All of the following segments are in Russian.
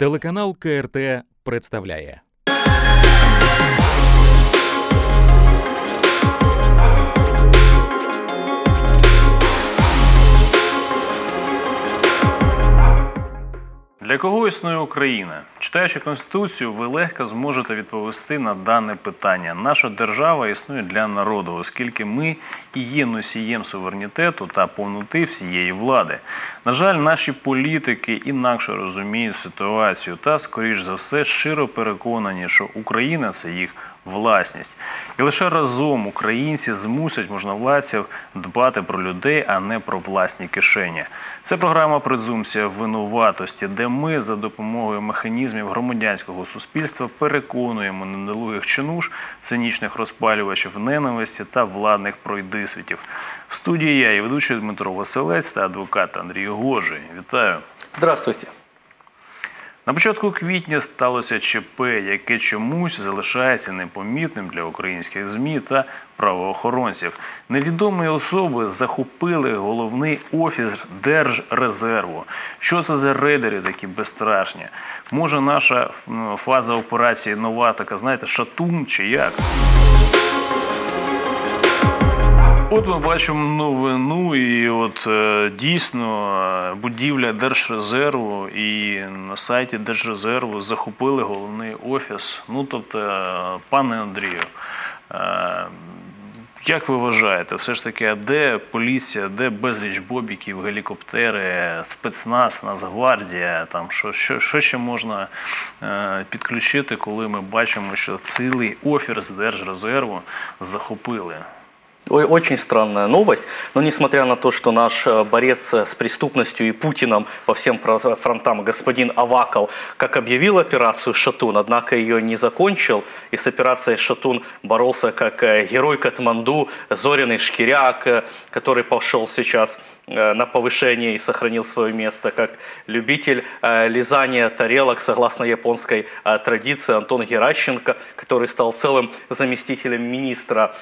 Телеканал КРТ представляє. Для кого існує Україна? Читаючи Конституцію, ви легко зможете відповісти на дане питання. Наша держава існує для народу, оскільки ми і є носієм суверенітету та повноти всієї влади. На жаль, наші політики інакше розуміють ситуацію та, скоріш за все, щиро переконані, що Україна – це їх власність. І лише разом українці змусять можновладців дбати про людей, а не про власні кишені. Це програма «Презумпція винуватості», де ми за допомогою механізмів громадянського суспільства переконуємо недолугих чинуш, цинічних розпалювачів ненависті та владних пройдисвітів. В студії я і ведучий Дмитро Василець та адвокат Андрій Гожий. Вітаю. Здравствуйте. На початку квітня сталося ЧП, яке чомусь залишається непомітним для українських ЗМІ та правоохоронців. Невідомі особи захопили головний офіс Держрезерву. Що це за рейдери такі безстрашні? Може наша фаза операції нова така, знаєте, шатун чи як? От ми бачимо новину, і от дійсно будівля Держрезерву, і на сайті Держрезерву захопили головний офіс. Ну, тобто, пане Андрію, як ви вважаєте, все ж таки, а де поліція, де безліч бобіків, гелікоптери, спецназ, Нацгвардія, там, що ще можна підключити, коли ми бачимо, що цілий офіс Держрезерву захопили? Очень странная новость, но несмотря на то, что наш борец с преступностью и Путиным по всем фронтам господин Аваков как объявил операцию «Шатун», однако ее не закончил, и с операцией «Шатун» боролся как герой Катманду, Зориный Шкиряк, который пошел сейчас на повышение и сохранил свое место, как любитель лизания тарелок, согласно японской традиции, Антон Геращенко, который стал целым заместителем министра,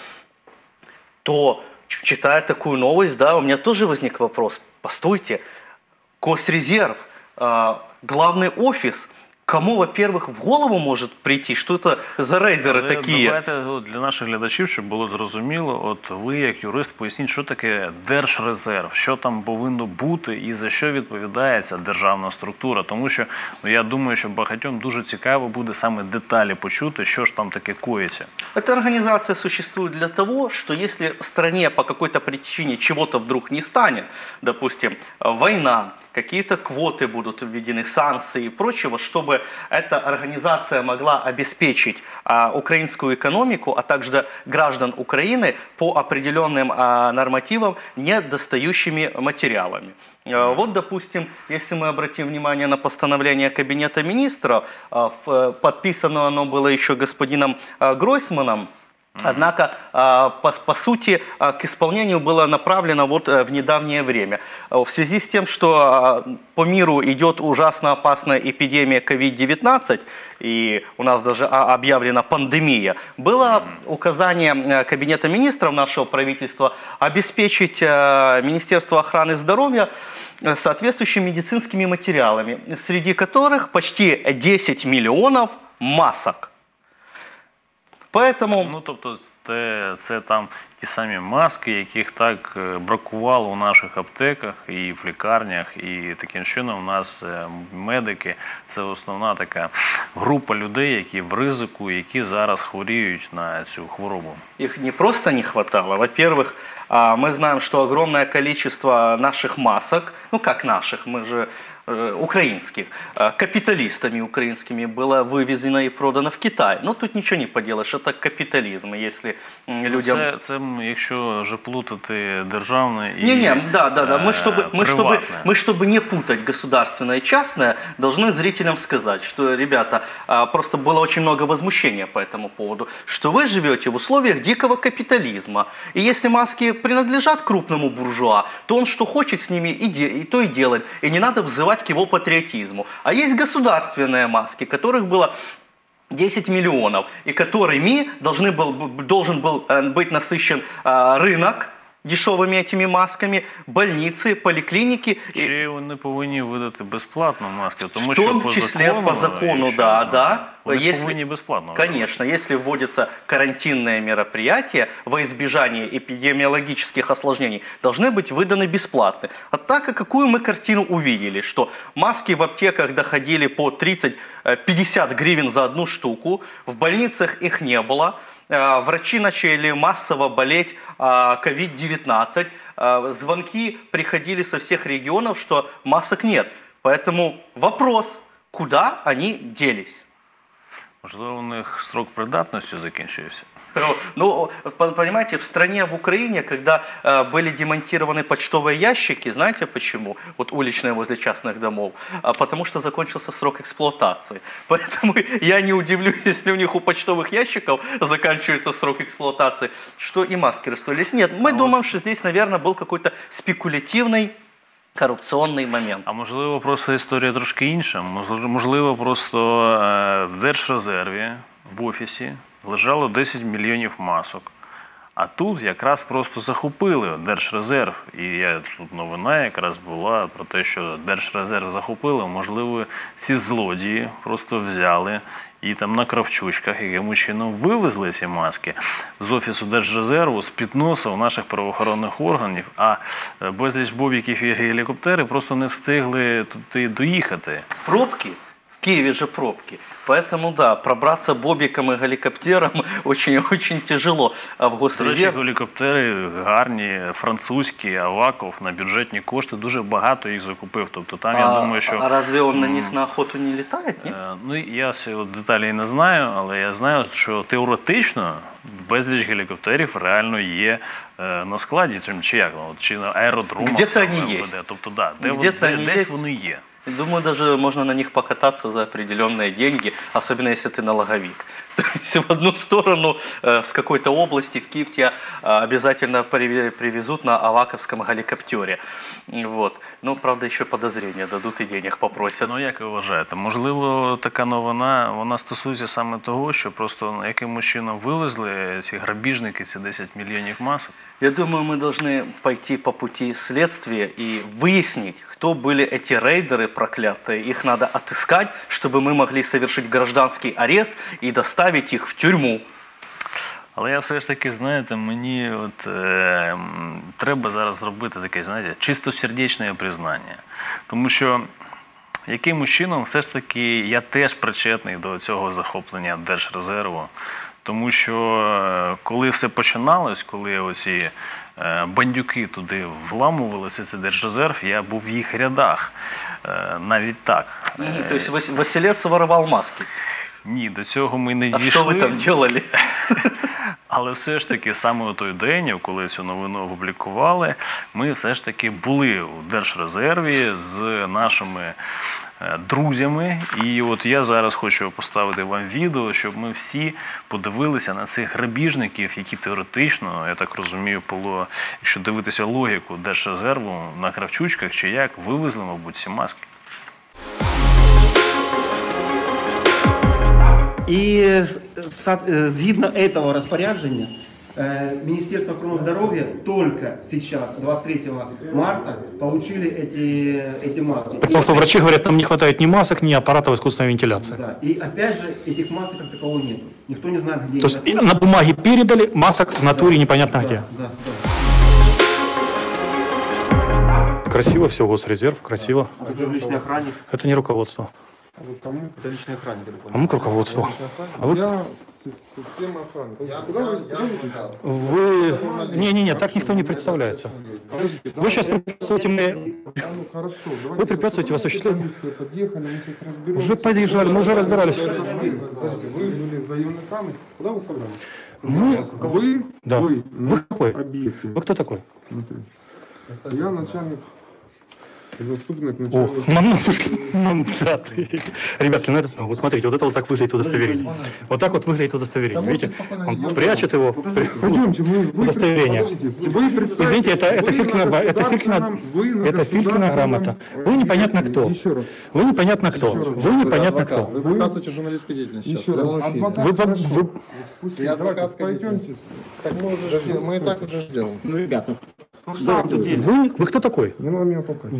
то, читая такую новость, да, у меня тоже возник вопрос. Постойте, Госрезерв, главный офис, кому, во-первых, в голову может прийти, що це за рейдери такі? Давайте для наших глядачів, щоб було зрозуміло, от ви, як юрист, поясніть, що таке Держрезерв, що там повинно бути і за що відповідає ця державна структура. Тому що, я думаю, що багатьом дуже цікаво буде саме деталі почути, що ж там таке коїться. Эта организация существует для того, что если в стране по какой-то причине чего-то вдруг не станет, допустим, война, какие-то квоты будут введены, санкции и прочего, чтобы эта организация могла обеспечить украинскую экономику, а также граждан Украины по определенным нормативам недостающими материалами. Вот, допустим, если мы обратим внимание на постановление Кабинета министров, подписано оно было еще господином Гройсманом, однако, по сути, к исполнению было направлено вот в недавнее время. В связи с тем, что по миру идет ужасно опасная эпидемия COVID-19, и у нас даже объявлена пандемия, было указание Кабинета министров нашего правительства обеспечить Министерство охраны здоровья соответствующими медицинскими материалами, среди которых почти 10 миллионов масок. Поэтому... Ну, тобто, це там ті самі маски, яких так бракувало у наших аптеках і в лікарнях, і таким чином у нас медики – це основна така група людей, які в ризику, які зараз хворіють на цю хворобу. Их не просто не хватало. Во-первых, мы знаем, что огромное количество наших масок, ну как наших, мы же украинских, капиталистами украинскими было вывезено и продано в Китай. Но тут ничего не поделаешь, это капитализм. Если людям... Це якщо вже плутати державне і Мы, чтобы не путать государственное и частное, должны зрителям сказать, что, ребята, просто было очень много возмущения по этому поводу, что вы живете в условиях дикого капитализма. И если маски принадлежат крупному буржуа, то он что хочет с ними и то и делает. И не надо взывать к его патриотизму. А есть государственные маски, которых было 10 миллионов, и которыми должен был быть насыщен рынок дешевыми этими масками, больницы, поликлиники. Чи вони повинні видати безплатно маски? Тому В том що числе по закону, да. Вони повинні безплатно. Конечно, если вводятся карантинные мероприятия во избежание эпидемиологических осложнений, должны быть выданы бесплатно. А так, какую мы картину увидели, что маски в аптеках доходили по 30-50 гривен за одну штуку, в больницах их не было, врачи начали массово болеть COVID-19, звонки приходили со всех регионов, что масок нет. Поэтому вопрос, куда они делись? Можливо, у них строк придатності закінчився? Ну, понимаете, в стране, в Украине, когда были демонтированы почтовые ящики, знаете почему? Вот уличные возле частных домов. Потому что закончился срок эксплуатации. Поэтому я не удивлюсь, если у них у почтовых ящиков заканчивается срок эксплуатации, что и маски расстроились. Нет, мы думаем, что здесь, наверное, был какой-то спекулятивный корупційний момент. А можливо, просто історія трошки інша. Можливо, просто в Держрезерві, в офісі, лежало 10 мільйонів масок. А тут якраз просто захопили Держрезерв. І тут новина якраз була про те, що Держрезерв захопили. Можливо, ці злодії просто взяли і там на кравчучках якимось чином вивезли ці маски з Офісу Держрезерву, з-під носа наших правоохоронних органів, а безліч бобіків і гелікоптери просто не встигли туди доїхати. Пробки? В Киеве же пробки. Поэтому, да, пробраться бобиком и геликоптером очень-очень тяжело. А в Госрезерв... Гелікоптери гарні, французькі, Аваков на бюджетні кошти, дуже багато їх закупив. Тобто там, я думаю, що... А разве он на них на охоту не літає? Ні? Ну, я деталей не знаю, але я знаю, що теоретично безліч гелікоптерів реально є на складі, чи як, чи на аеродромах. Где-то они есть. Тобто, да, десь вони є. Думаю, даже можно на них покататься за определенные деньги, особенно если ты налоговик. То есть в одну сторону с какой-то области в Киев тебя обязательно привезут на аваковском геликоптере. Вот. Ну, правда, еще подозрения дадут и денег попросят. Ну, як ви вважаєте, можливо, така новина, вона стосується саме того, що просто якимось чином вивезли ці грабіжники, ці 10 мільйонів масок? Я думаю, мы должны пойти по пути следствия и выяснить, кто были эти рейдеры проклятые. Их надо отыскать, чтобы мы могли совершить гражданский арест и доставить их в тюрьму. Але я все ж таки, знаєте, мені треба зараз зробити таке, знаєте, чистосердечне признання. Тому що якимось чином все ж таки я теж причетний до цього захоплення Держрезерву. Тому що коли все починалось, коли оці бандюки туди вламувалися, цей Держрезерв, я був в їх рядах. Навіть так. Тобто Василець воровав маски? Ні, до цього ми не дійшли. А що ви там робили? Але все ж таки саме у той день, коли цю новину опублікували, ми все ж таки були у Держрезерві з нашими друзями. І от я зараз хочу поставити вам відео, щоб ми всі подивилися на цих грабіжників, які теоретично, я так розумію, було, якщо дивитися логіку Держрезерву, на кравчучках чи як, вивезли, мабуть, ці маски. І згідно этого розпорядження, Министерство охраны здоровья только сейчас, 23 марта, получили эти маски. Потому что врачи говорят, нам не хватает ни масок, ни аппаратов искусственной вентиляции. Да. И опять же, этих масок как такового нет. Никто не знает, где. То есть на бумаге передали, масок в натуре непонятно где. Да. Красиво все, Госрезерв, красиво. А это личный охранник. Это не руководство. А вы кому? Это личный охранник. А мы к руководству. А вы... Я система охраны. Куда вы? Вы... Не-не-не, так никто не представляется. Вы сейчас препятствуете мне... Ну хорошо. Вы препятствуете в осуществлении... Подъехали, мы сейчас разберемся. Уже подъезжали, мы уже разбирались. Подождите, вы были заемной охраны. Куда вы собрались? Мы... Да. Вы какой? Объекте. Вы кто такой? Смотри. Я начальник Доступно к О, началу. да, ребятки, ну это вот смотрите, вот это вот так выглядит удостоверение. Вот так вот выглядит удостоверение. Видите? Он прячет его. Пойдемте, Удостоверение. Извините, это Филькина грамота. Вы непонятно кто. Еще раз. Вы непонятно кто. Вы непонятно кто. Вы препятствуете журналистской деятельности сейчас. Еще раз. Вы Я адвокат, Пойдемте. Так мы и так уже ждем. Ну, ребята, вы кто такой? Не надо меня толкать.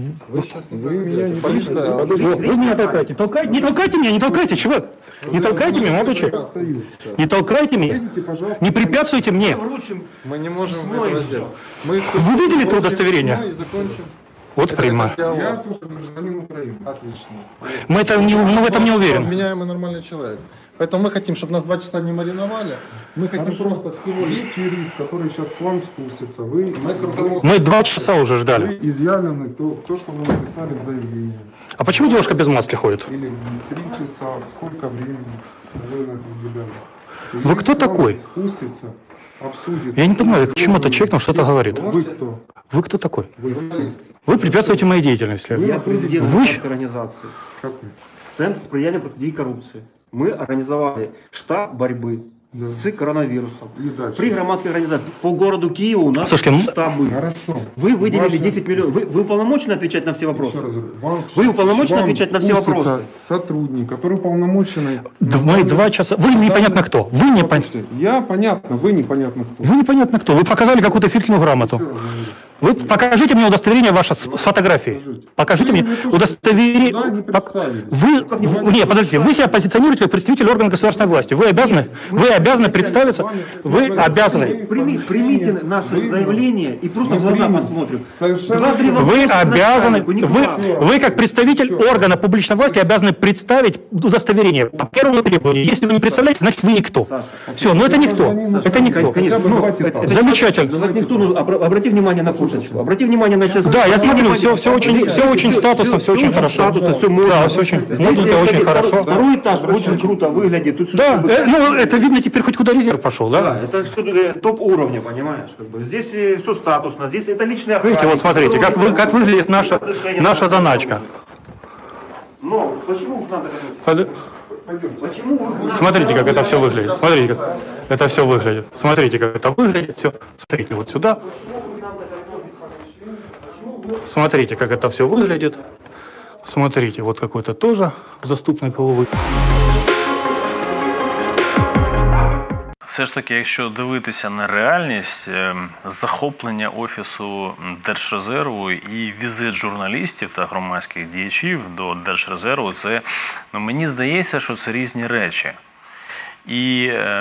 Вы меня не полиция. Вы меня толкаете. Не толкайте меня, не толкайте, чувак. Не толкайте меня, молодой человек. Не толкайте меня. Идите, пожалуйста. Не препятствуйте мне. Мы не можем этого сделать. Мы Вы видели это удостоверение? И закончим. Вот прямо. Я тоже гражданин Украины. Отлично. Мы в этом не уверены. Вменяемый нормальный человек. Поэтому мы хотим, чтобы нас 2 часа не мариновали. Мы хотим просто всего лишь... Есть юрист, который сейчас к вам спустится. Вы, Мы 2 часа уже ждали. вы изъявлены то, что вы написали в заявлении. А почему девушка без маски ходит? Или 3 часа, сколько времени вы на это выделяли. Вы кто такой? Спустится, обсудит. Я не понимаю, к чему этот человек нам что-то говорит. Вы кто? Вы кто такой? Вы журналист. Вы препятствуете моей деятельности. Я президент Вы- громадской организации. Какой? Центр сприяння протидії коррупции. Мы организовали штаб борьбы с коронавирусом. И дальше. При громадской организации по городу Киеву у нас Слушайте, штабы. Хорошо. Вы выделили Ваша- 10 миллионов. Вы уполномочены отвечать на все вопросы? Еще раз говорю, вам- Вы уполномочены вам отвечать на все спустится вопросы? сотрудник, который уполномоченный... Мы 2 часа... Вы непонятно кто. Вы непонятно... Послушайте, я понятно, вы непонятно кто. Вы непонятно кто. Вы показали какую-то Филькину грамоту. Еще раз говорю. Вы покажите мне удостоверение ваше с фотографией. Покажите мне удостоверение. Сюда не представились. Не, подождите, вы себя позиционируете как представитель органа государственной власти. Вы обязаны представиться. Вы обязаны. Примите наше заявление и просто в глаза посмотрим. Совершенно 2-3 верно. Вы вопроса обязаны, начальнику, никуда. вы как представитель органа публичной власти обязаны представить удостоверение по первому требованию. Если вы не представляете, значит вы никто. Все, но это никто. Это никто. Конечно, Ну, давайте это- так. Замечательно. Ну, никто, ну, обрати внимание на фоточку, обрати внимание на часы. Да, я смотрю, все очень статусно, все очень хорошо. Статусно, все можно. Да, все очень, Здесь, модненько, кстати, очень хорошо. Второй этаж очень круто выглядит. Тут Да, как бы- ну это видно теперь хоть куда резерв пошел, Да, да? это всё, топ уровня, понимаешь? Как бы. Здесь все статусно, здесь это личная охрана. Видите, вот смотрите, как выглядит наша заначка. Но почему к нам так относятся? Почему вы... Смотрите, как это все выглядит. Смотрите, как это все выглядит. Смотрите, как это выглядит все. Смотрите, вот сюда. Смотрите, как это все выглядит. Смотрите, вот какой-то тоже заступник головы. Все ж таки, якщо дивитися на реальність, захоплення Офісу Держрезерву і візит журналістів та громадських діячів до Держрезерву, це, ну, мені здається, що це різні речі. І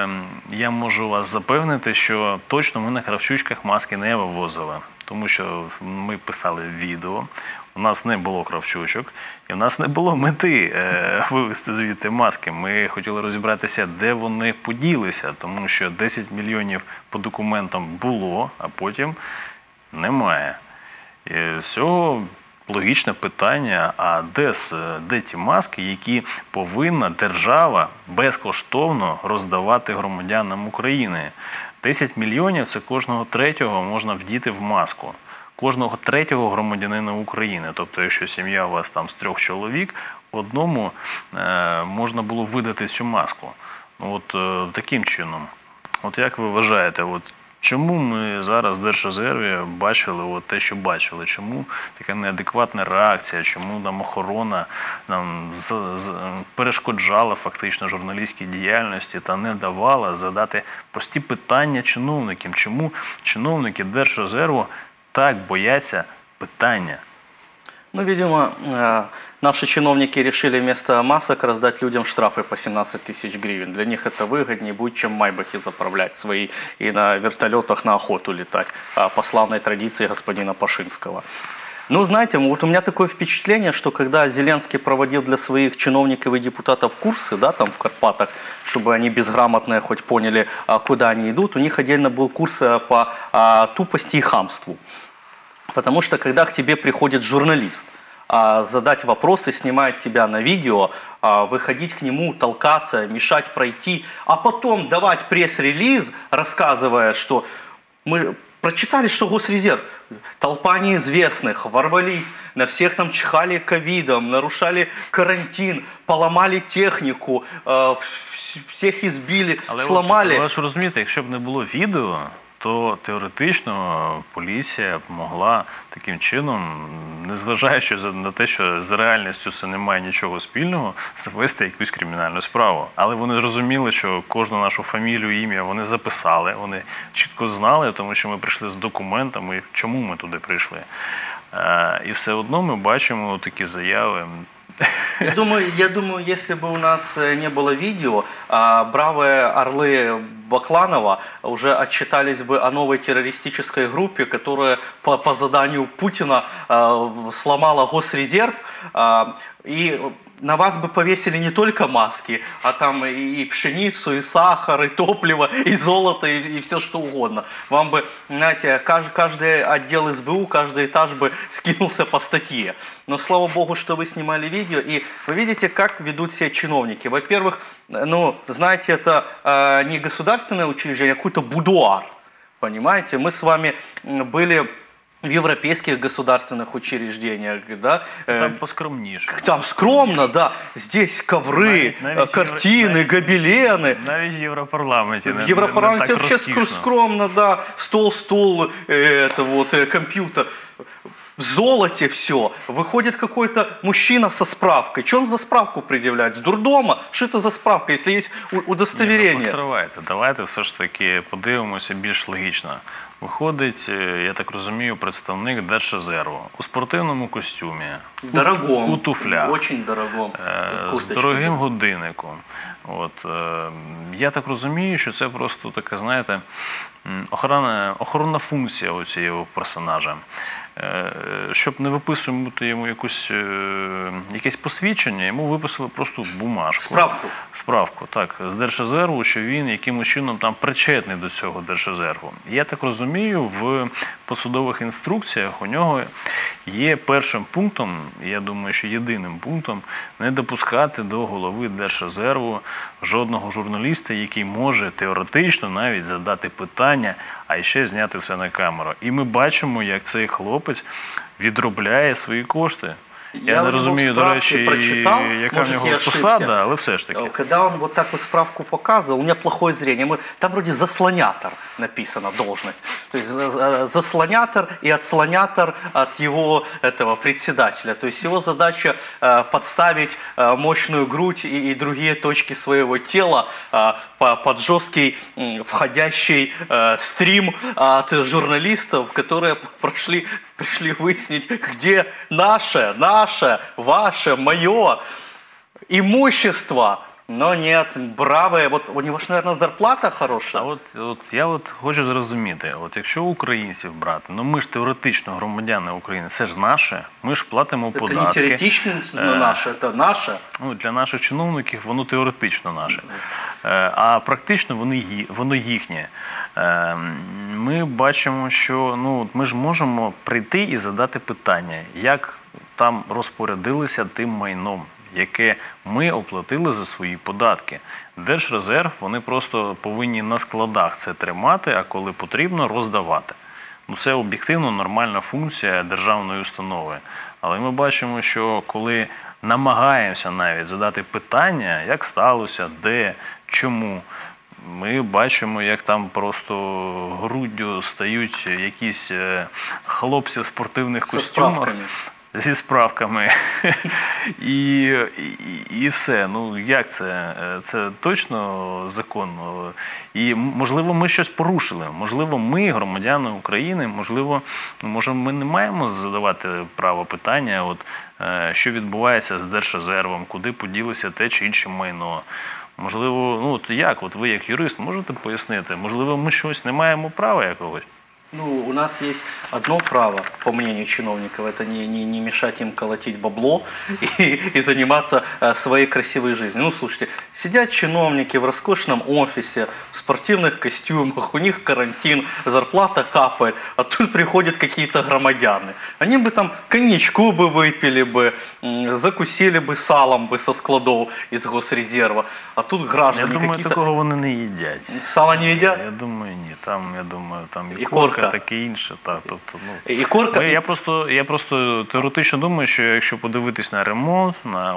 я можу вас запевнити, що точно ми на Кравчучках маски не вивозили, тому що ми писали відео, у нас не було Кравчучок, і в нас не було мети вивезти звідти маски. Ми хотіли розібратися, де вони поділися, тому що 10 мільйонів по документам було, а потім немає. І з цього логічне питання, а де ті маски, які повинна держава безкоштовно роздавати громадянам України? 10 мільйонів – це кожного третього можна вдіти в маску. Кожного третього громадянина України. Тобто, якщо сім'я у вас там з 3 чоловік, одному можна було видати цю маску. От таким чином. От як ви вважаєте, от чому ми зараз в Держрезерві бачили от те, що бачили? Чому така неадекватна реакція? Чому там охорона нам перешкоджала фактично журналістській діяльності та не давала задати прості питання чиновникам? Чому чиновники Держрезерву так боятся питания? Ну, видимо, наши чиновники решили вместо масок раздать людям штрафы по 17 тысяч гривен. Для них это выгоднее будет, чем майбахи заправлять свои и на вертолетах на охоту летать, по славной традиции господина Пашинского. Ну, знаете, вот у меня такое впечатление, что когда Зеленский проводил для своих чиновников и депутатов курсы, да, там в Карпатах, чтобы они безграмотные хоть поняли, куда они идут, у них отдельно был курс по тупости и хамству. Потому что когда к тебе приходит журналист, задать вопросы, снимать тебя на видео, выходить к нему, толкаться, мешать пройти, а потом давать пресс-релиз, рассказывая, что мы прочитали, что Госрезерв, толпа неизвестных, ворвались, на всех там чихали ковидом, нарушали карантин, поломали технику, всех избили, сломали. Але ж розумієте, якщо б не було відео, то теоретично поліція б могла таким чином, незважаючи на те, що з реальністю це не має нічого спільного, завести якусь кримінальну справу. Але вони розуміли, що кожну нашу фамілію, ім'я вони записали, вони чітко знали, тому що ми прийшли з документами, чому ми туди прийшли. І все одно ми бачимо такі заяви. Я думаю, если бы у нас не было видео, бравые орлы Бакланова уже отчитались бы о новой террористической группе, которая по заданию Путина сломала Госрезерв, и на вас бы повесили не только маски, а там и пшеницу, и сахар, и топливо, и золото, и все что угодно. Вам бы, знаете, каждый отдел СБУ, каждый этаж бы скинулся по статье. Но слава богу, что вы снимали видео, и вы видите, как ведут себя чиновники. Во-первых, ну, знаете, это не государственное учреждение, а какой-то будуар. Понимаете, мы с вами были в европейских государственных учреждениях, да? Там поскромніше. Там скромно, да. Здесь ковры, картины, гобелены. Навіть в Європарламенті. В Європарламенті вообще скромно, да. Стол, это вот, компьютер. В золоте все. Выходит какой-то мужчина со справкой. Что он за справку предъявляет? С дурдома? Что это за справка, если есть удостоверение? Давайте все ж таки подивимося більш логічно. Виходить, я так розумію, представник Держрезерву у спортивному костюмі, дорогом, у туфлях, очень дорогом, з дорогим годинником. От, я так розумію, що це просто така, знаєте, охоронна функція у цього персонажа. Щоб не виписувати йому якесь посвідчення, йому виписали просто бумажку. Справку, так, з Держрезерву, що він якимось чином там причетний до цього Держрезерву. Я так розумію, в посадових інструкціях у нього є першим пунктом, я думаю, що єдиним пунктом, не допускати до голови Держрезерву жодного журналіста, який може теоретично навіть задати питання, а ще зняти все на камеру. І ми бачимо, як цей хлопець відробляє свої кошти. Я не розумію, до речі, яка в нього посада, але все ж таки. Когда он вот так вот справку показывал, у меня плохое зрение. Там вроде заслонятор написана должность. То есть заслонятор и отслонятор от его этого председателя. То есть его задача подставить мощную грудь и другие точки своего тела под жесткий входящий стрим от журналистов, которые пришли выяснить, где наше, ваше, мое имущество. Но нет, бравые, вот у него ж, наверное, зарплата хорошая. Я хочу зрозуміти, якщо українців брати, ну ми ж теоретично громадяни України, це ж наше, ми ж платимо податки. Це не теоретично наше, це наше. Ну, для наших чиновників воно теоретично наше, а практично воно їхнє. Ми бачимо, що ми ж можемо прийти і задати питання, як там розпорядилися тим майном, яке ми оплатили за свої податки. Держрезерв, вони просто повинні на складах це тримати, а коли потрібно, роздавати. Це об'єктивно нормальна функція державної установи. Але ми бачимо, що коли намагаємося навіть задати питання, як сталося, де, чому, ми бачимо, як там просто груддю стають якісь хлопці в спортивних костюмах. Зі справками. І все. Ну, як це? Це точно законно? І, можливо, ми щось порушили. Можливо, ми, громадяни України, можливо, ми не маємо задавати право питання, що відбувається з Держрезервом, куди поділося те чи інше майно. Можливо, ви як юрист можете пояснити? Можливо, ми щось не маємо права якогось? Ну, у нас есть одно право, по мнению чиновников, это не мешать им колотить бабло и заниматься своей красивой жизнью. Ну, слушайте, сидят чиновники в роскошном офисе, в спортивных костюмах, у них карантин, зарплата капает, а тут приходят какие-то громадяне. Они бы там коньячку бы выпили бы, закусили бы салом бы со складов из Госрезерва, а тут граждане какие-то... Я думаю, такого вони не їдять. Сало не едят? Я думаю, ні. Там і корка корка. таке інше. Тобто, І корка... Я просто теоретично думаю, що якщо подивитись на ремонт, на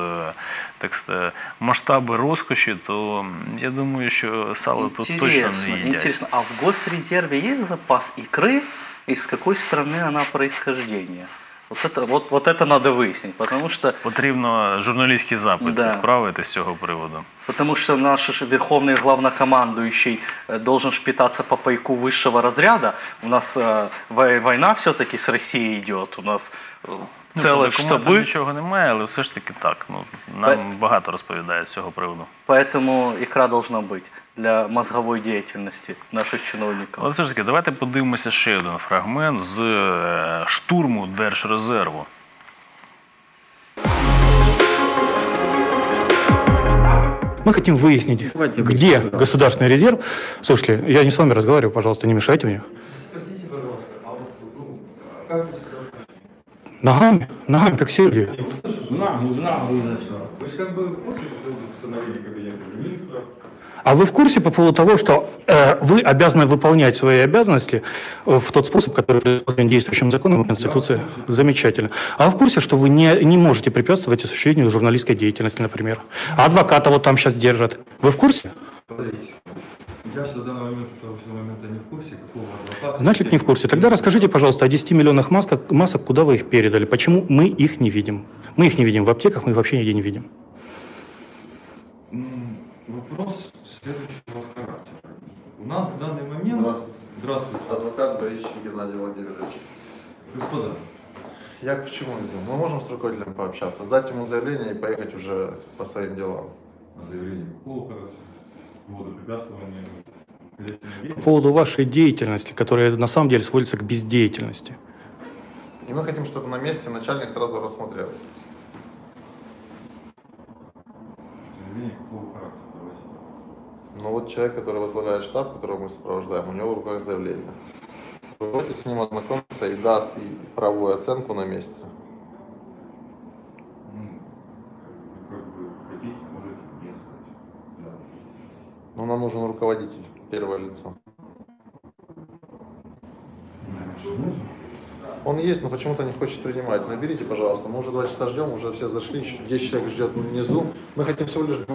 масштаби розкоші, то я думаю, що сало тут точно не їдять. Интересно, а в Госрезерве есть запас икры, и с какой страны она происхождения? Вот это надо выяснить, потому что... Потрібно журналістський запит відправити з цього приводу. Потому что наш верховный главнокомандующий должен питаться по пайку высшего разряда. У нас война все-таки с Россией идет. У нас целые штаби. Нічого немає, але все ж таки так. Нам багато розповідають з цього приводу. Поэтому икра должна быть для мозговой деятельности наших чиновников. Але все ж таки, давайте подивимося ще один фрагмент з штурму Держрезерву. Мы хотим выяснить, где государственный резерв. Слушайте, я не с вами разговариваю, пожалуйста, не мешайте мне. Простите, пожалуйста, Ногами, как все люди. вы же как бы в курсе по поводу постановления Кабинета министров? А вы в курсе по поводу того, что вы обязаны выполнять свои обязанности в тот способ, который предусмотрен действующим законом и Конституцией? Замечательно. А вы в курсе, что вы не можете препятствовать осуществлению журналистской деятельности, например? А адвоката вот там сейчас держат. Вы в курсе? Подождите. Я сейчас до данного момента не в курсе, какого адвоката... Значит, не в курсе. Тогда расскажите, пожалуйста, о 10 миллионах масок, куда вы их передали? Почему мы их не видим? Мы их не видим в аптеках, мы их вообще нигде не видим. Вопрос следующего характера. У нас в данный момент... Здравствуйте. Адвокат Борисович Геннадий Владимирович. Господа. Я к чему веду? Мы можем с руководителем пообщаться, сдать ему заявление и поехать уже по своим делам. Заявление какого характера? Водопрепятствования? По поводу вашей деятельности, которая на самом деле сводится к бездеятельности. И мы хотим, чтобы на месте начальник сразу рассмотрел. Заявление какого характера? Давайте. Ну вот человек, который возглавляет штаб, которого мы сопровождаем, у него в руках заявление. Руководитель с ним ознакомится и даст правовую оценку на месте. Как вы хотите, можете не сказать. Да. Но нам нужен руководитель, первое лицо. Он есть, но почему-то не хочет принимать. Наберите, пожалуйста. Мы уже 2 часа ждем, уже все зашли, еще 10 человек ждет внизу. Мы хотим всего лишь...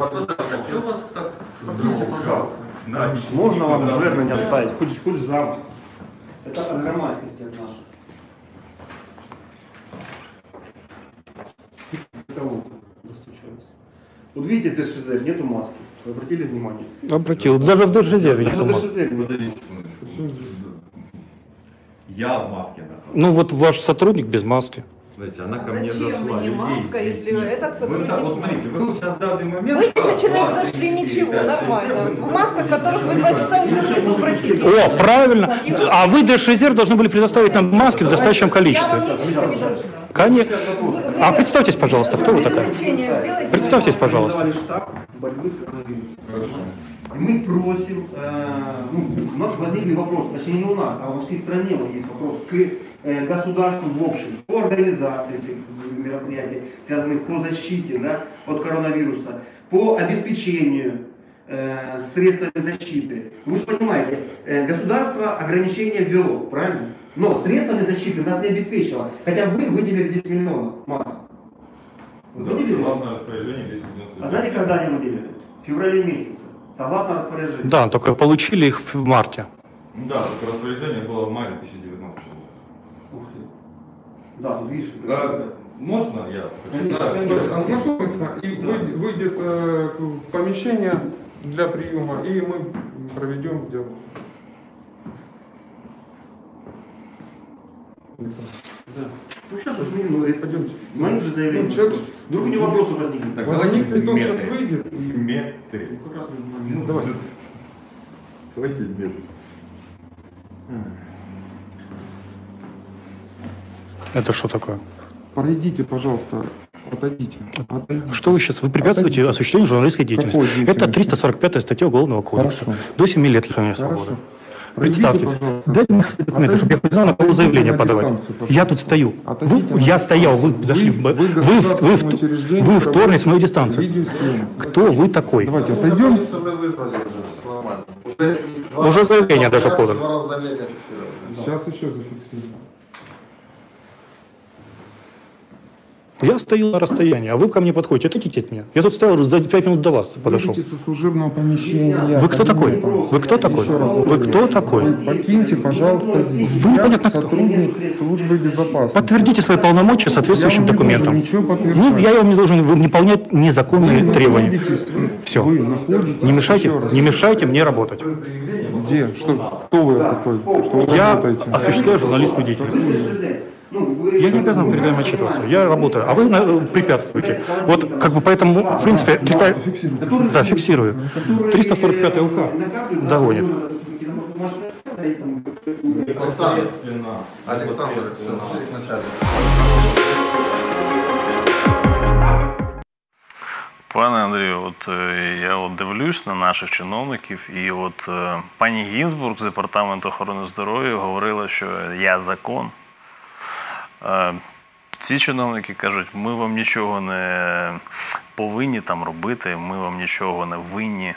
Можна вам звернення ставити, хоч завтра. Це від громадськості від нашої. Того достучались. Вот видите, Держрезерв, нету маски. Вы обратили внимание? Обратил. Даже в Держрезерве Даже нету в маски. Держрезерве нет. Подождите. Я в маске нахожусь. Ну вот ваш сотрудник без маски. Знаете, она ко мне Зачем зашла. мне маска, здесь если нет. этот сотрудник... Вот смотрите, вы сейчас в данный момент... Вы 10 человек зашли, ничего, нормально. В масках, которых вы 2 часа уже здесь просидели. О, правильно. А вы, Держрезерв, должны были предоставить нам маски в достаточном Я количестве. вам ничего не должна. Конечно. А представьтесь, пожалуйста, кто вы такая? Заключение сделайте. Представьтесь, пожалуйста. Назвали штаб борьбы с коронавирусом. Хорошо. И мы просим, у нас возникли вопросы, точнее не у нас, а во всей стране вот есть вопрос к государству в общем, по организации этих мероприятий, связанных по защите, да, от коронавируса, по обеспечению средствами защиты. Вы же понимаете, государство ограничения ввело, правильно? Но средствами защиты нас не обеспечило, хотя вы выделили 10 миллионов масок. Выделили? Согласно распоряжению 299. А знаете, когда они выделили? В феврале месяце, согласно распоряжению. Да, только получили их в марте. Да, только распоряжение было в мае 2019 года. Ух ты. Да, тут видишь, как... Можно я почитаю? Конечно. Ознакомиться и выйдет в помещение для приема, и мы проведем дело. Да. Ну сейчас уже минут говорит, Пойдемте. смотри же заявление. Человек- Вдруг у него вопросы возникнут. Так, возникнет, он сейчас выйдет и... Метри. Ну, как раз между нами. Ну, давайте. Давайте метр. Это что такое? Пройдите, пожалуйста, отойдите. Что вы сейчас? Вы препятствуете осуществлению журналистской деятельности. Какой деятельности? Это 345 статья Уголовного кодекса. Хорошо. До 7 лет лишения свободы. Хорошо. Представьтесь. Пройдите, пожалуйста. Дайте мне свои документы, чтобы я знал, на кого заявление на подавать. дистанцию, пожалуйста. Я тут стою. Отойдите на Я стоял, вы дистанцию. зашли Вы государственное учреждение, вы вторглись в мою дистанцию. Видеосъемку. Кто вы такой? Давайте отойдем. Вы вызвали уже, все нормально. Уже заявление даже подано. 2 раза заявление фиксировали. Сейчас еще зафиксируем. Я стою на расстоянии, а вы ко мне подходите, отойдите от меня. Я тут стоял за 5 минут до вас, подошел. Выйдите со служебного помещения. Вы кто такой? Вы кто такой? Еще раз Вы кто такой? Покиньте, пожалуйста, здесь. Вы Я непонятно кто. сотрудник службы безопасности. Подтвердите свои полномочия соответствующим Я вам не документом. должен ничего подтверждать. Ну, я вам не должен выполнять незаконные требования. Все. Вы находитесь. Не мешайте мне работать. Где? Что? Кто вы такой? Что вы Я работаете? осуществляю журналистскую деятельность. Я не обязан перед вами отчитываться. Я работаю, а вы препятствуете. Вот как бы поэтому, в принципе, Китай... Да, фиксирую. 345 ЛК догонит. Александр, все, начали. Пане Андрію, от я дивлюсь на наших чиновників, і от пані Гінзбург з Департаменту охорони здоров'я говорила, що я закон. Ці чиновники кажуть, ми вам нічого не повинні там робити, ми вам нічого не винні.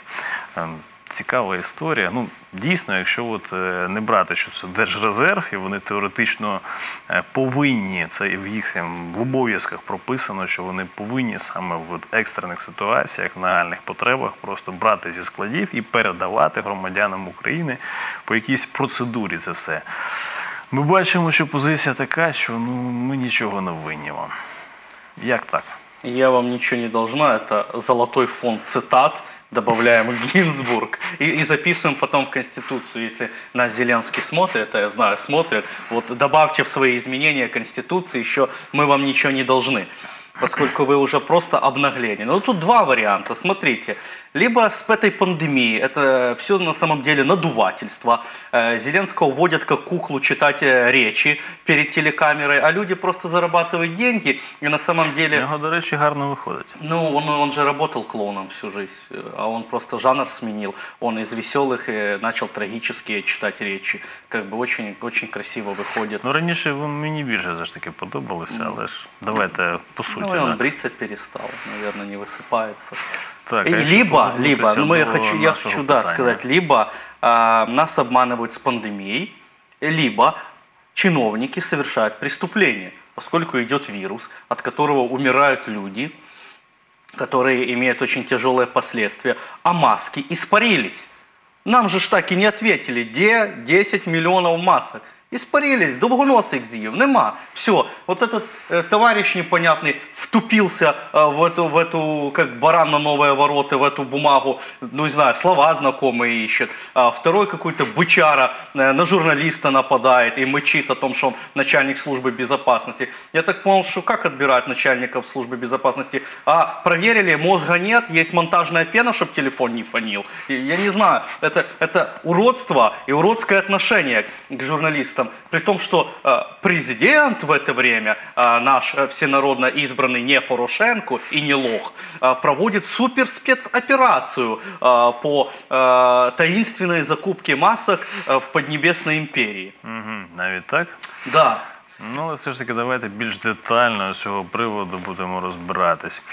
Цікава історія. Ну, дійсно, якщо от не брати, що це Держрезерв, і вони теоретично повинні, це і в їх в обов'язках прописано, що вони повинні саме в екстрених ситуаціях, в нагальних потребах просто брати зі складів і передавати громадянам України по якійсь процедурі це все. Ми бачимо, що позиція така, що ми нічого не винні вам. Як так? Я вам ничего не должна, это золотой фонд цитат, добавляем Гинзбург и записываем потом в Конституцию. Если нас Зеленский смотрит, а я знаю, смотрит, вот добавьте в свои изменения Конституции еще «мы вам ничего не должны», поскольку вы уже просто обнаглели. Ну, тут два варианта, смотрите. Либо с этой пандемией, это все на самом деле надувательство. Зеленского вводят как куклу читать речи перед телекамерой, а люди просто зарабатывают деньги. И на самом деле... Його, до речі, гарно виходить. Ну, он же работал клоуном всю жизнь, а он просто жанр сменил. Он из веселых начал трагические читать речи. Как бы очень, очень красиво выходит. Ну, раніше мені більше все ж таки подобалося, але ж давайте по суті. Ну, и он бриться перестал, наверное, не высыпается. Так, либо, ну, я хочу сказать, либо нас обманывают с пандемией, либо чиновники совершают преступление, поскольку идет вирус, от которого умирают люди, которые имеют очень тяжелые последствия, а маски испарились. Нам же так и не ответили, где 10 миллионов масок. Испарились, довгоносик з'їв, нема. Все, вот этот товарищ непонятный втупился в эту, как баран на новые ворота, в эту бумагу, ну не знаю, слова знакомые ищет. А второй какой-то бычара на журналиста нападает и мычит о том, что он начальник службы безопасности. Я так понял, что как отбирают начальников службы безопасности? А проверили, мозга нет, есть монтажная пена, чтобы телефон не фонил. Я не знаю, это уродство и уродское отношение к журналистам. При том, что президент в это время, наш всенародно избранный не Порошенко и не лох, проводит суперспецоперацию по таинственной закупке масок в Поднебесной империи. Навіть так? Да. Ну, але все ж таки давайте більш детально з цього приводу будемо розбиратись.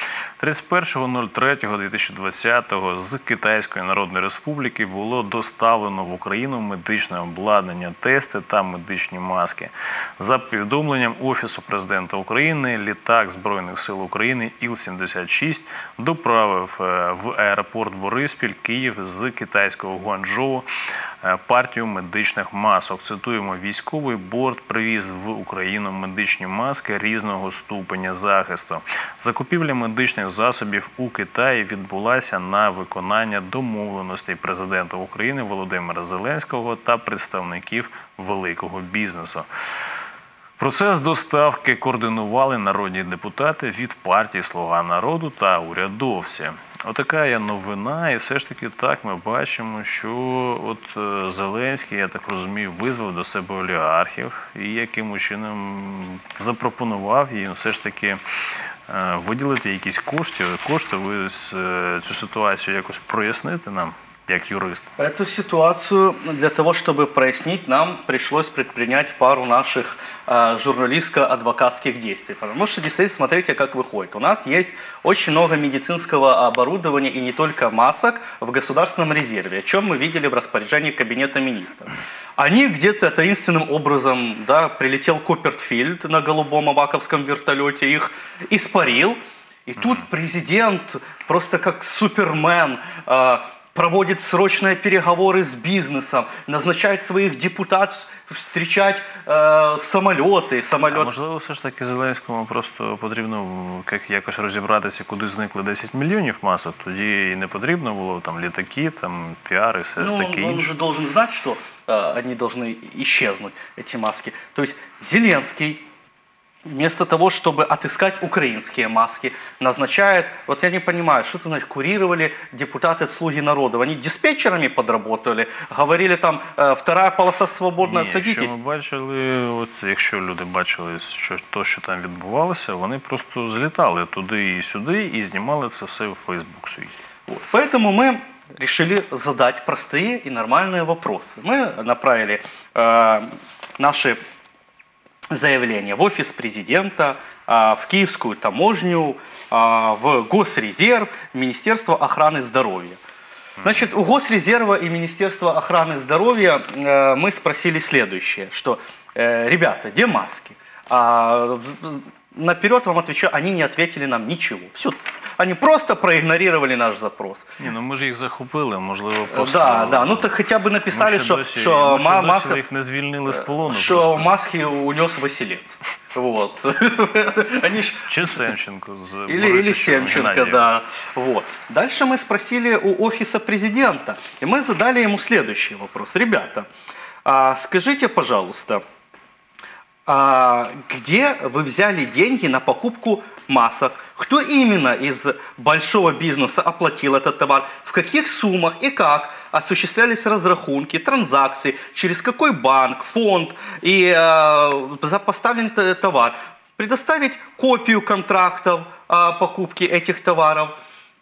31.03.2020 з Китайської Народної Республіки було доставлено в Україну медичне обладнання, тести та медичні маски. За повідомленням Офісу Президента України, літак Збройних сил України Іл-76 доправив в аеропорт Бориспіль, Київ з китайського Гуанчжоу партію медичних масок. Цитуємо, військовий борт привіз в Україну медичні маски різного ступеня захисту. Закупівля медичних засобів у Китаї відбулася на виконання домовленостей президента України Володимира Зеленського та представників великого бізнесу. Процес доставки координували народні депутати від партії «Слуга народу» та урядовці. Отака є новина, і все ж таки так ми бачимо, що от Зеленський, я так розумію, визвав до себе олігархів і якимось чином запропонував їм все ж таки виділити якісь кошти. Ви цю ситуацію якось проясните нам? як юрист? Эту ситуацию для того, чтобы прояснить, нам пришлось предпринять пару наших журналистско-адвокатских действий. Потому что, действительно, смотрите, как выходит. У нас есть очень много медицинского оборудования и не только масок в государственном резерве, о чем мы видели в распоряжении Кабинета министров. Они где-то таинственным образом, да, прилетел Копперфильд на голубом аваковском вертолете, их испарил. И тут президент просто как супермен проводит срочные переговоры с бизнесом, назначает своїх депутатів встречать самоліти. А можливо, все ж таки Зеленському просто потрібно якось розібратися, куди зникли 10 мільйонів масок, тоді і не потрібно було там літаки, там піар і все таке інше. Он же должен знать, что они должны исчезнуть, эти маски. То есть Зеленский вместо того, чтобы отыскать украинские маски, назначает, вот я не понимаю, что это значит, курировали депутаты от «Слуги народа». Они диспетчерами подработали, говорили там, вторая полоса свободна, садитесь. Якщо ми бачили, от, якщо люди бачили, що там відбувалося, вони просто злітали туди і сюди і знімали це все в Facebook свій. Вот. Поэтому мы решили задать простые и нормальные вопросы. Мы направили наши заявление в офис президента, в Киевскую таможню, в Госрезерв, Министерство охраны здоровья. Значит, у Госрезерва и Министерства охраны здоровья мы спросили следующее, что, ребята, где маски? Наперед вам отвечаю, они не ответили нам ничего. Все. Они просто проигнорировали наш запрос. Ні, ну ми ж їх захопили, можливо, просто... Да, ну так хоча б написали, що маски... їх не звільнили з полону. Що маски унес Василець. Вот. Они ж... Чи Семченко. Или Семченко, да. Вот. Дальше мы спросили у офиса президента, и мы задали ему следующий вопрос. Ребята, скажите, пожалуйста, где вы взяли деньги на покупку масок? Кто именно из большого бизнеса оплатил этот товар? В каких суммах и как осуществлялись разрахунки, транзакции? Через какой банк, фонд и за поставленный товар? Предоставить копию контрактов покупки этих товаров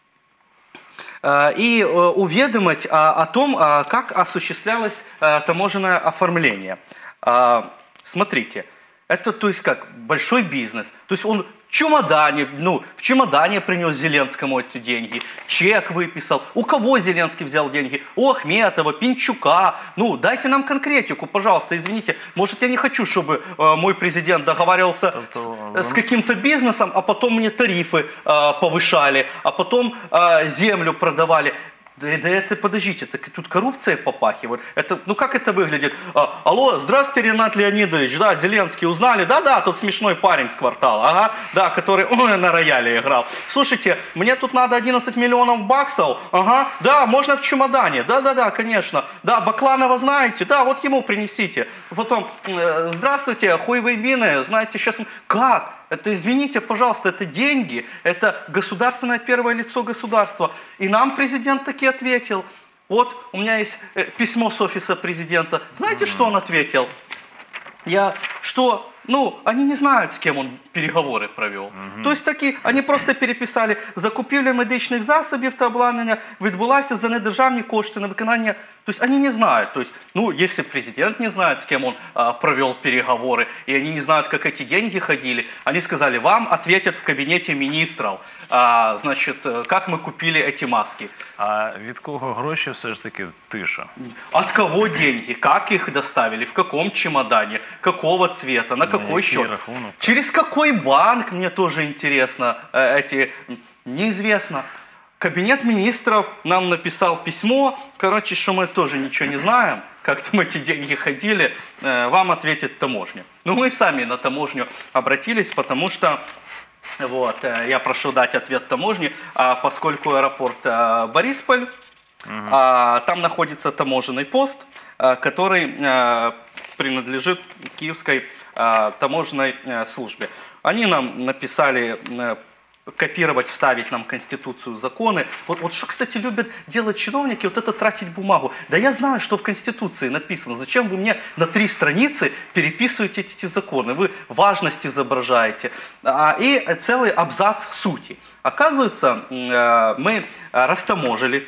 и уведомить о том, как осуществлялось таможенное оформление. Смотрите, это, то есть, как большой бизнес. То есть он в чемодане принес Зеленскому эти деньги, чек выписал. У кого Зеленский взял деньги? У Ахметова, Пинчука. Ну, дайте нам конкретику, пожалуйста, извините. Может, я не хочу, чтобы мой президент договаривался с каким-то бизнесом, а потом мне тарифы повышали, а потом землю продавали. Да это, подождите, так тут коррупция попахивает. Это, ну как это выглядит? Алло, здравствуйте, Ренат Леонидович, да, Зеленский узнали? Да, тот смешной парень с квартала, ага, да, который на рояле играл. Слушайте, мне тут надо 11 миллионов баксов, ага, да, можно в чемодане, да, конечно. Да, Бакланова знаете, да, вот ему принесите. Потом, здравствуйте, хуйвейбины, знаете, сейчас... Как? Это, извините, пожалуйста, это деньги, это государственное первое лицо государства. И нам президент таки ответил. Вот у меня есть письмо с офиса президента. Знаете, что он ответил? Они не знают, с кем он переговоры провел. То есть таки, они просто переписали, закупівля медичних засобів та обладнання відбулася за недержавні кошти на виконання. То есть они не знают. То есть, если президент не знает, с кем он провел переговоры, и они не знают, как эти деньги ходили, они сказали, вам ответят в кабинете министров, как мы купили эти маски. А від кого гроші все ж таки тиша? От кого деньги? Как их доставили? В каком чемодане? Какого цвета? На какой счет? Через какой банк? Мне тоже интересно. Неизвестно. Кабинет министров нам написал письмо, что мы тоже ничего не знаем, как там эти деньги ходили, вам ответит таможня. Мы сами на таможню обратились, потому что я прошу дать ответ таможне, поскольку аэропорт Борисполь, там находится таможенный пост, который принадлежит Киевской таможенной службе. Они нам написали копировать, вставить нам Конституцию, законы. Вот что, кстати, любят делать чиновники, вот это тратить бумагу. Да я знаю, что в Конституции написано. Зачем вы мне на 3 страницы переписываете эти законы? Вы важность изображаете. И целый абзац сути. Оказывается, мы растаможили там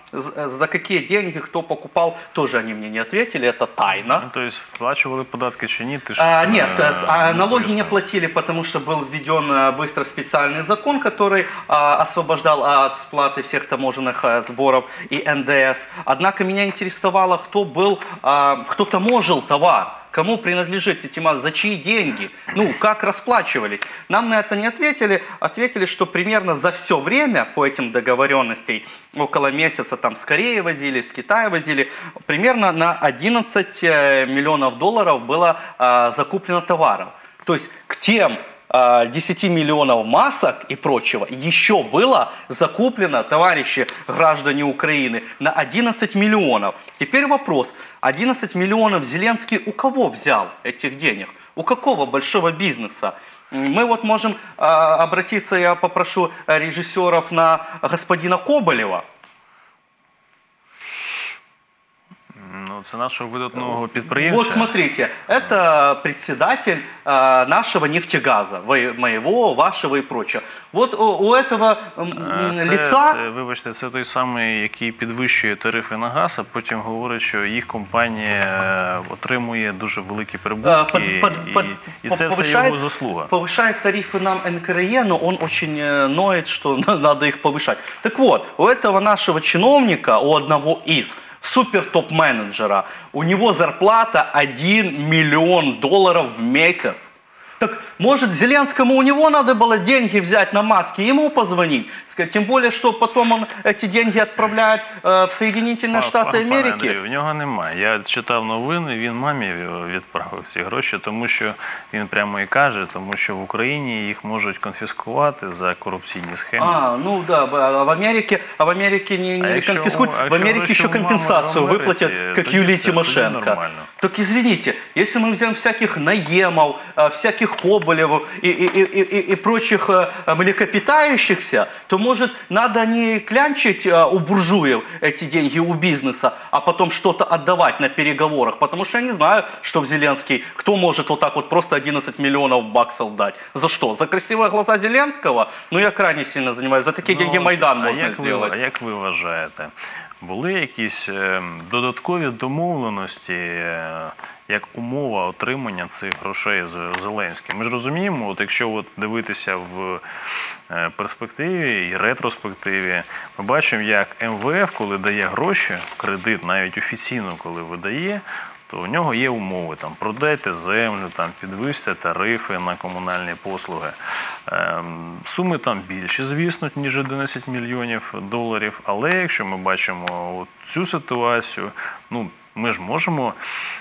за какие деньги кто покупал, тоже они мне не ответили, это тайна. Ну, то есть сплачивали податки чи ні? Нет, налоги не платили, потому что был введен быстро специальный закон, который освобождал от сплаты всех таможенных сборов и НДС. Однако меня интересовало, кто таможил товар. Кому принадлежит эти за чьи деньги, как расплачивались. Нам на это не ответили, ответили, что примерно за все время по этим договоренностям, около месяца там с Кореи возили, с Китая возили, примерно на 11 миллионов долларов было закуплено товаров. То есть к тем 10 миллионов масок и прочего еще было закуплено, товарищи граждане Украины, на 11 миллионов. Теперь вопрос, 11 миллионов Зеленский у кого взял этих денег? У какого большого бизнеса? Мы вот можем обратиться, я попрошу режиссеров, на господина Коболева. Ну, це нашого видатного підприємця. Вот смотрите, это председатель нашего нефтегаза, моего, вашего и прочего. Вот у этого лица... Вибачте, це той самий, який підвищує тарифи на газ, а потім говорить, що їх компанія отримує дуже великі прибутки, і це все його заслуга. Повышает тарифы нам НКРЕ, но он очень ноет, что надо их повышать. Так вот, у этого нашего чиновника, у одного из супер-топ-менеджера, у него зарплата 1 миллион долларов в месяц. Так может Зеленскому у него надо было деньги взять на маски, ему позвонить? Тем более, что потом он эти деньги отправляет в Соединенные Штаты Америки. Андрію, в нього немає. Я читав новини, він мамі відправив ці гроші, тому що він прямо і каже, тому що в Україні їх можуть конфіскувати за корупційні схеми. Ну да, а в Америке не конфискуют, в Америке еще компенсацию выплатят, как Юлии Тимошенко. Так извините, если мы взяем всяких Наемов, всяких Коболевых и прочих млекопитающихся, то может надо не клянчить у буржуев эти деньги, у бизнеса, а потом что-то отдавать на переговорах, потому что я не знаю, что в Зеленский, кто может вот так вот просто 11 миллионов баксов дать. За что? За красивые глаза Зеленского? Ну я крайне сильно занимаюсь, за такие деньги Майдан можно сделать. А як ви вважаєте, були якісь додаткові домовленості, як умова отримання цих грошей з Зеленським? Ми ж розуміємо, от якщо дивитися в перспективі і ретроспективі, ми бачимо, як МВФ, коли дає гроші, кредит навіть офіційно, коли видає, то у нього є умови, там, продайте землю, там, підвисьте тарифи на комунальні послуги. Суми там більші, звісно, ніж 11 мільйонів доларів, але якщо ми бачимо цю ситуацію, ми ж можемо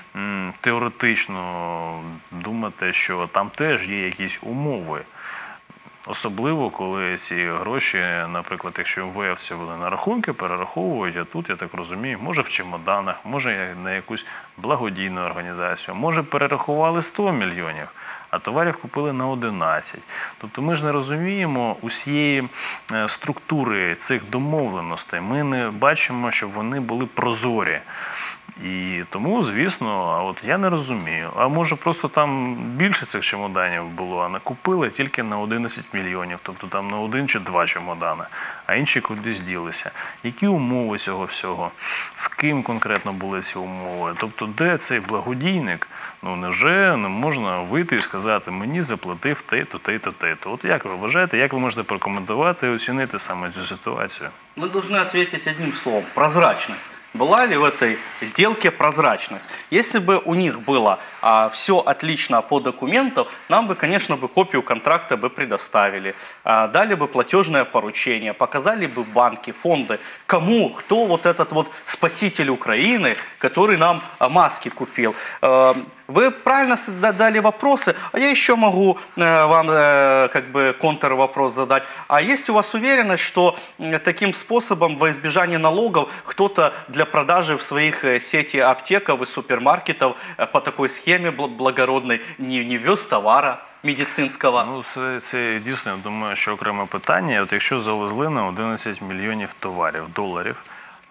теоретично думати, що там теж є якісь умови. Особливо, коли ці гроші, наприклад, якщо МВФ вони на рахунки перераховують, а тут, я так розумію, може в чемоданах, може на якусь благодійну організацію, може перерахували 100 мільйонів, а товарів купили на 11. Тобто ми ж не розуміємо усієї структури цих домовленостей, ми не бачимо, щоб вони були прозорі. І тому, звісно, от я не розумію. А може просто там більше цих чемоданів було, а накупили тільки на 11 мільйонів, тобто там на 1 чи 2 чемодани, а інші кудись ділися. Які умови цього всього? З ким конкретно були ці умови? Тобто де цей благодійник? Невже не можна вийти і сказати, мені заплатив те-то, те-то, те-то? От як ви вважаєте, як ви можете прокоментувати і оцінити саме цю ситуацію? Мы должны ответить одним словом – прозрачность. Была ли в этой сделке прозрачность? Если бы у них было все отлично по документам, нам бы, конечно, копию контракта бы предоставили, дали бы платежное поручение, показали бы банки, фонды, кому, кто вот этот вот спаситель Украины, который нам маски купил. Вы правильно дали вопросы, а я еще могу вам контрвопрос задать. А есть у вас уверенность, что таким способом во избежание налогов кто-то для продажи в своих сети аптеков и супермаркетов по такой схеме благородной не вез товара медицинского? Це дійсно, я думаю, що окреме питання. От якщо завезли на 11 мільйонів доларів,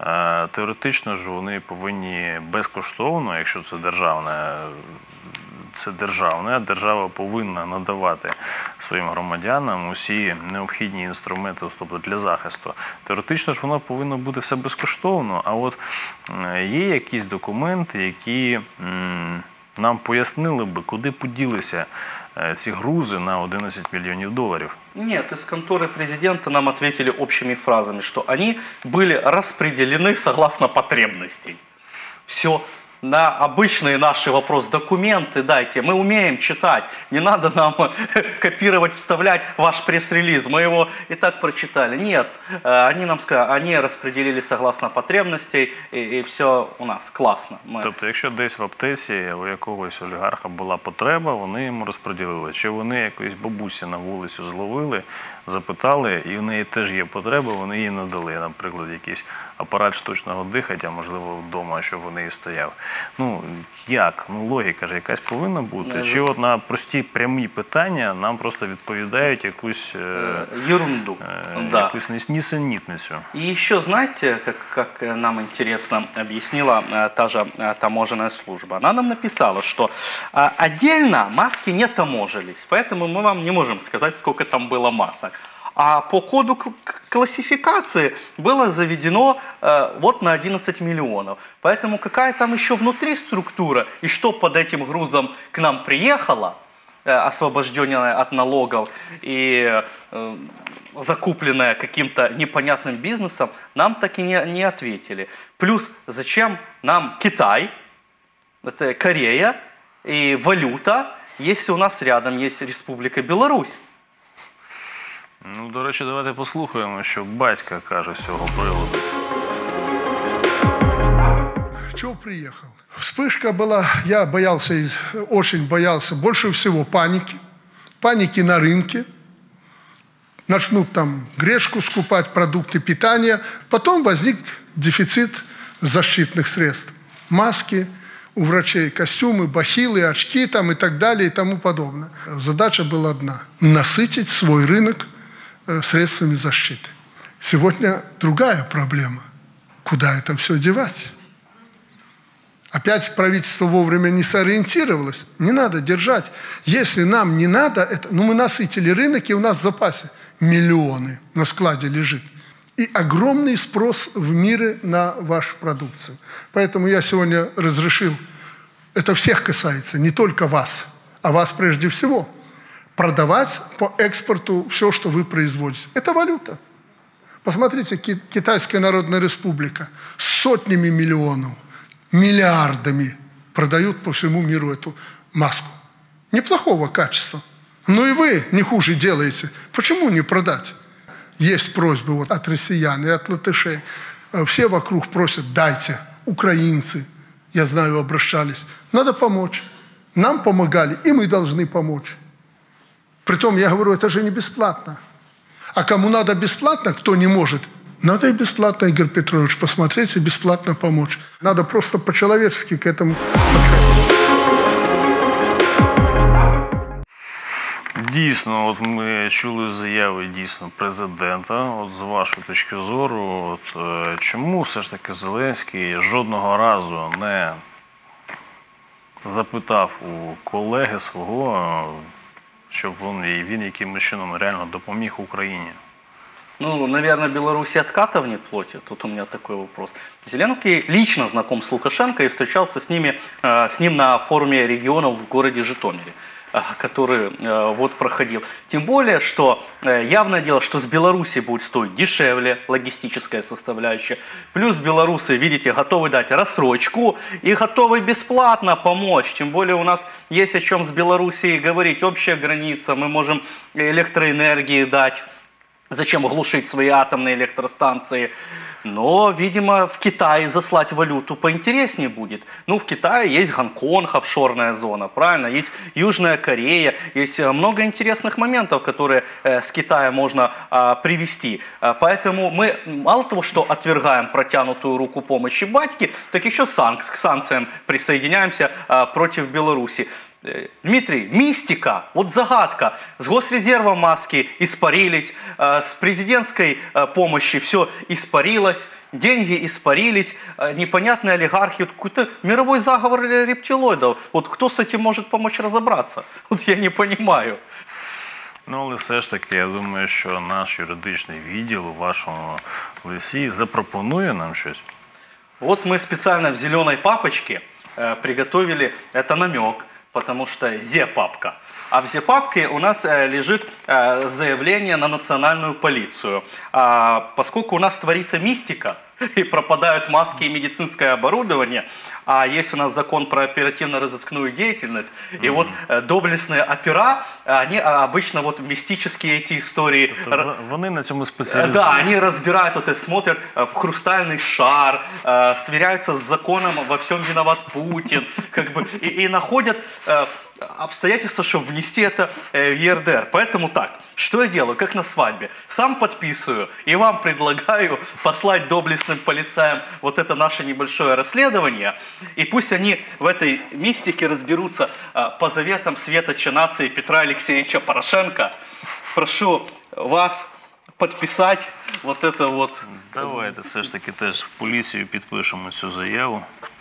теоретично ж вони повинні безкоштовно, якщо це державне це державне, а держава повинна надавати своїм громадянам усі необхідні інструменти, тобто для захисту. Теоретично ж воно повинно бути все безкоштовно, а от є якісь документи, які нам пояснили би, куди поділися ці грузи на 11 мільйонів доларів? Нет, из конторы президента нам ответили общими фразами, что они были распределены согласно потребностей. Все. На обычный наш вопрос, документы дайте, мы умеем читать, не надо нам копировать, вставлять ваш пресс-релиз, мы его и так прочитали. Нет, они нам сказали, они распределили согласно потребностей, и все у нас классно. Тобто, якщо десь в аптеці у якогось олігарха була потреба, вони йому розподілили. Чи вони якоїсь бабусі на вулицю зловили, запитали, і в неї теж є потреба, вони їй надали, наприклад, якийсь апарат штучного дихання, можливо, вдома, щоб вони і стояв. Ну, як? Ну, логіка ж якась повинна бути. Чи от на прості прямі питання нам просто відповідають якусь ерунду, да. Якусь нісенітницю. И еще, знаете, как нам интересно объяснила та же таможенная служба, она нам написала, что отдельно маски не таможились, поэтому мы вам не можем сказать, сколько там было масок. А по коду классификации было заведено вот на 11 миллионов. Поэтому какая там еще внутри структура и что под этим грузом к нам приехало, освобожденное от налогов и закупленное каким-то непонятным бизнесом, нам так и не ответили. Плюс зачем нам Китай, это Корея и валюта, если у нас рядом есть Республика Беларусь? Ну, до речі, давайте послухаємо, що батько каже з цього приводу. Чего приехал? Вспышка была, я боялся, очень боялся, больше всего паники. Паники на рынке. Начнут там гречку скупать, продукты питания. Потом возник дефицит защитных средств. Маски у врачей, костюмы, бахилы, очки там и так далее и тому подобное. Задача была одна – насытить свой рынок средствами защиты. Сегодня другая проблема. Куда это все девать? Опять правительство вовремя не сориентировалось. Не надо держать. Если нам не надо, это, мы насытили рынок, и у нас в запасе миллионы на складе лежит. И огромный спрос в мире на вашу продукцию. Поэтому я сегодня разрешил, это всех касается, не только вас, а вас прежде всего, продавать по экспорту все, что вы производите. Это валюта. Посмотрите, Китайская Народная Республика сотнями миллионов, миллиардами продают по всему миру эту маску. Неплохого качества. Ну и вы не хуже делаете. Почему не продать? Есть просьбы вот от россиян и от латышей. Все вокруг просят, дайте. Украинцы, я знаю, обращались. Надо помочь. Нам помогали, и мы должны помочь. Притом, я говорю, это же не бесплатно. А кому надо бесплатно, кто не может, надо и бесплатно, Игорь Петрович, посмотреть и бесплатно помочь. Надо просто по-человечески к этому подходить. Дійсно, от ми чули заяви дійсно президента. От з вашої точки зору, чому все ж таки Зеленський жодного разу не запитав у колеги свого, щоб він якимось чином реально допоміг Україні? Ну, наверное, Беларусь откатов не платит. Тут у меня такой вопрос. Зеленский лично знаком с Лукашенко и встречался с ним на форуме регионов в городе Житомире, который вот проходил. Тем более, что явное дело, что с Беларуси будет стоить дешевле, логистическая составляющая. Плюс белорусы, видите, готовы дать рассрочку и готовы бесплатно помочь. Тем более у нас есть о чем с Белоруссией говорить. Общая граница, мы можем электроэнергии дать. Зачем глушить свои атомные электростанции? Но, видимо, в Китае заслать валюту поинтереснее будет. Ну, в Китае есть Гонконг, офшорная зона, правильно? Есть Южная Корея, есть много интересных моментов, которые с Китая можно привести. Поэтому мы мало того, что отвергаем протянутую руку помощи батьки, так еще к санкциям присоединяемся против Беларуси. Дмитрий, мистика, вот загадка. С госрезерва маски испарились, с президентской помощи все испарилось. деньги испарились, непонятные олигархи, вот какой-то мировой заговор рептилоидов. Вот кто с этим может помочь разобраться? Вот я не понимаю. Ну, але все ж таки, я думаю, що наш юридичний відділ у вашому листі запропонує нам щось. Вот мы специально в зеленой папочке приготовили, это намек, потому что зе-папка. А в зе-папке у нас лежит заявление на национальную полицию. Поскольку у нас творится мистика, и пропадают маски и медицинское оборудование, а есть у нас закон про оперативно-розыскную деятельность, и вот доблестные опера, они обычно вот мистические эти истории... Вони на цьому специализируются. Да, они разбирают, вот, смотрят в хрустальный шар, сверяются с законом «Во всем виноват Путин», как бы, и находят обстоятельства, чтобы внести это в ЕРДР. Поэтому так, что я делаю, как на свадьбе? Сам подписываю и вам предлагаю послать доблестным полицаям вот это наше небольшое расследование, и пусть они в этой мистике разберутся по заветам светоча нации Петра Алексеевича Порошенко. Прошу вас подписать вот это вот. Давайте все ж таки теж в поліцію підпишемо цю заяву.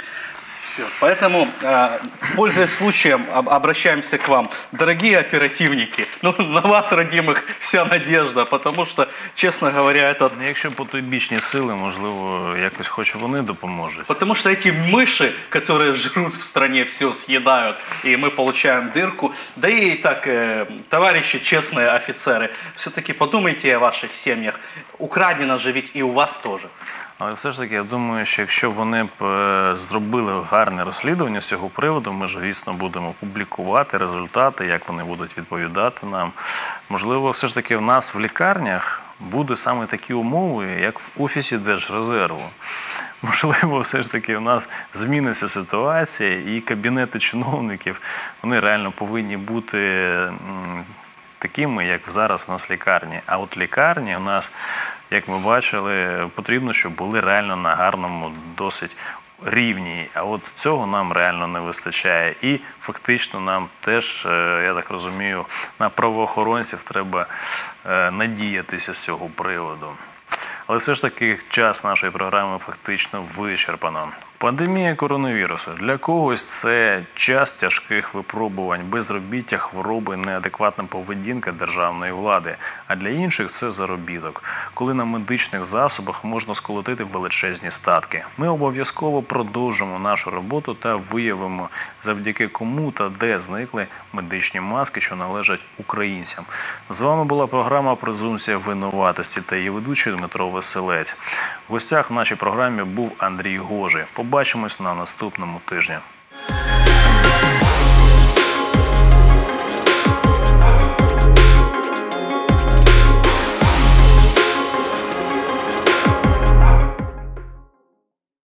Поэтому, пользуясь случаем, обращаемся к вам. Дорогие оперативники, ну, на вас, родимых, вся надежда, потому что, честно говоря, это... Якщо потойбічні сили, можливо, якось хоч вони допоможуть. Потому что эти мыши, которые жрут в стране, все съедают, и мы получаем дырку. Да и так, товарищи честные офицеры, все-таки подумайте о ваших семьях. Украдено же ведь и у вас тоже. Але все ж таки, я думаю, що якщо вони б зробили гарне розслідування з цього приводу, ми ж, звісно, будемо публікувати результати, як вони будуть відповідати нам. Можливо, все ж таки в нас в лікарнях будуть саме такі умови, як в Офісі Держрезерву. Можливо, все ж таки в нас зміниться ситуація, і кабінети чиновників, вони реально повинні бути такими, як зараз у нас лікарні. А от лікарні у нас, як ми бачили, потрібно, щоб були реально на гарному досить рівні. А от цього нам реально не вистачає. І фактично нам теж, я так розумію, на правоохоронців треба надіятися з цього приводу. Але все ж таки час нашої програми фактично вичерпано. Пандемія коронавірусу. Для когось це час тяжких випробувань, безробіття, хвороби, неадекватна поведінка державної влади. А для інших це заробіток, коли на медичних засобах можна сколотити величезні статки. Ми обов'язково продовжимо нашу роботу та виявимо, завдяки кому та де зникли медичні маски, що належать українцям. З вами була програма «Презумпція винуватості» та її ведучий Дмитро Веселець. В гостях в нашій програмі був Андрій Гожий. Побачимось на наступному тижні.